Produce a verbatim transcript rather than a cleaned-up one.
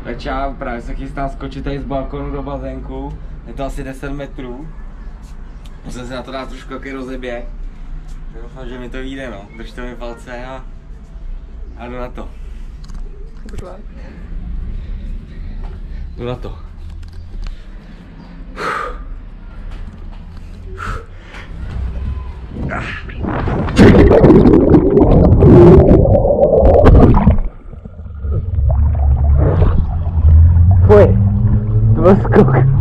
Tak já právě se chystám skočit tady z balkonu do bazénku. Je to asi deset metrů. Musím se na to dát trošku jaký rozeběh. Doufám, že mi to vyjde, no. Držte mi palce a, a jdu na to. Jdu na to. Fuj, to byl skok.